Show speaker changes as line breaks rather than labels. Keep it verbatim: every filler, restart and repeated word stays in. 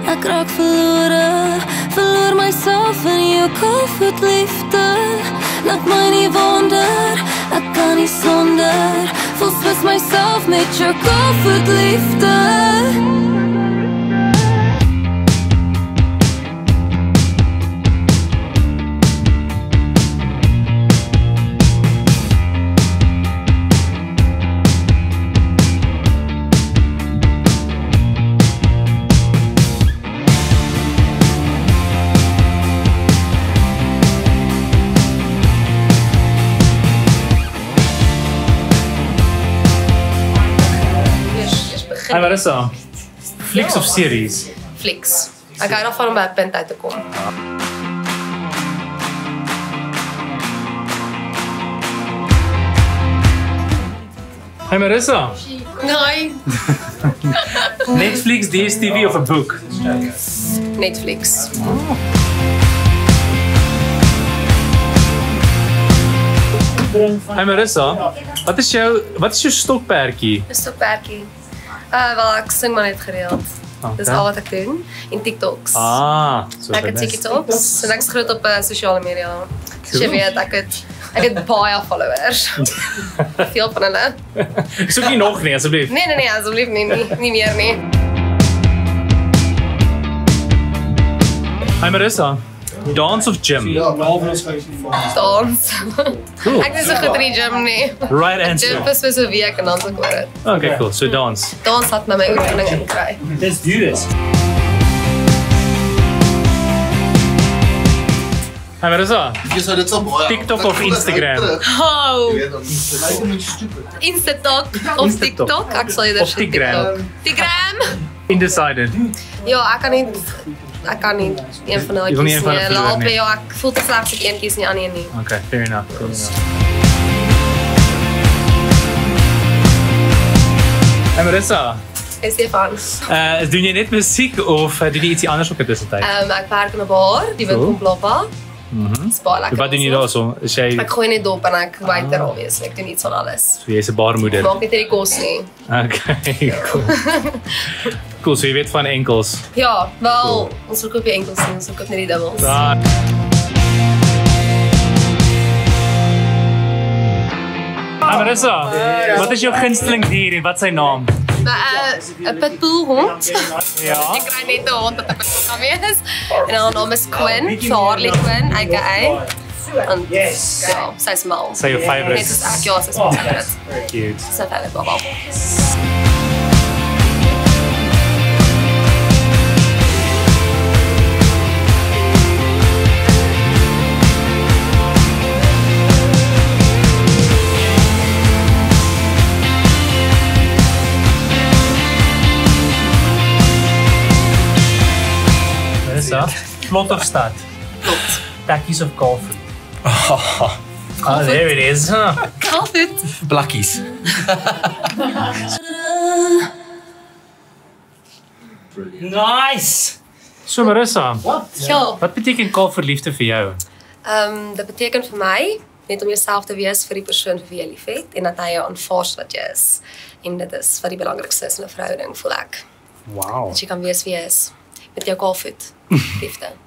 Ek raak verlore, verloor myself in jou koelvoet liefde. Laat my nie wonder, ek kan nie sonder. Voel soos myself met jou koelvoet liefde.
Hi Marissa, flieks of series?
Flieks. Ek hou daarvan om by 'n punt uit te kom.
Hi Marissa,
Nee,
Netflix, D S T V of 'n boek?
Netflix.
Hi Marissa, wat is jou wat is jou stokperdjie?
Dis so perkie. Uh, wel, ek sing maar net gereeld.
Okay.
Dis al wat ek doen. En TikToks.
Ah, so
Ek het TikToks. En ek is groot op uh, sosiale media. Cool. Jy weet, ek het, ek het baie followers. Veel van hulle.
Soek nie nog nie, asseblief.
Nee, nee, nee, asseblief nie, nie, nie meer nie.
Hi Marissa, dance of gym?
Dans.
Cool.
Ek is so goed in die gym nie.
Right
Gym
answer.
is vir so 'n week en dan se ek oor dit.
Okay, cool. So dance.
Dans het my my oefening ingekry.
Let's do this. Hi Marissa, TikTok of Instagram?
Oh,
stupid.
Instatok of
Instatok.
TikTok. Ek sal eerder
Of Tigram.
Tigram.
Undecided.
Ja, ek kan nie ek kan nie een van daai
Jy wil nie
kies
een van
nie.
hulle verloor
Laat
nie.
by jou, ek voel te sleg as ek een kies nie, ander een nie.
Okay, fair enough. Cool enough. Hi Marissa,
Hey Stefan.
uh, doen jy net musiek of uh, doen jy ietsie anders ook in die tussentyd?
Ehm ek werk in 'n bar, die
Cool.
winkel Ploppa.
Mhm.
Spaar lekker.
Wat doen jy daarso? Is jy
Ek gooi net dop en ek waiter alwees. Ek doen iets van alles.
jy's 'n baarmoeder?
Maak net hierdie kos nie.
Okay, cool. Cool, so jy weet van enkels.
Ja, wel, ons verkoop nie enkels nie, ons verkoop net die dubbels.
Daar. Hi Marissa, wat is jou gunsteling dier en wat sy naam?
Maar 'n uh, pitbull hond.
Ja.
Ek kry net 'n hond wat ek kan wees. En haar naam is Quinn, Charlie Quinn, aka. En yes. Ja, sy's mal.
Sy jou favourite?
Net soos ek, ja, sy's my favourite.
Cute.
Sy's 'n felle baba.
Marissa, plot of stad?
Plot.
Takkies of Kaapstad? Oh, oh, there it is. Huh?
Kaapstad.
Blakkies.
Nice! So Marissa,
Ja.
wat beteken Kaap liefde vir jou?
Ehm um, dit beteken vir my net om jouself te wees vir die persoon vir wie jy liefhet en dat hy jou aanvaar wat jy is. En dit is wat die belangrikste is in 'n verhouding, voel ek.
Wow.
Dat jy kan wees wie jy is met jou Kaapstad liefde.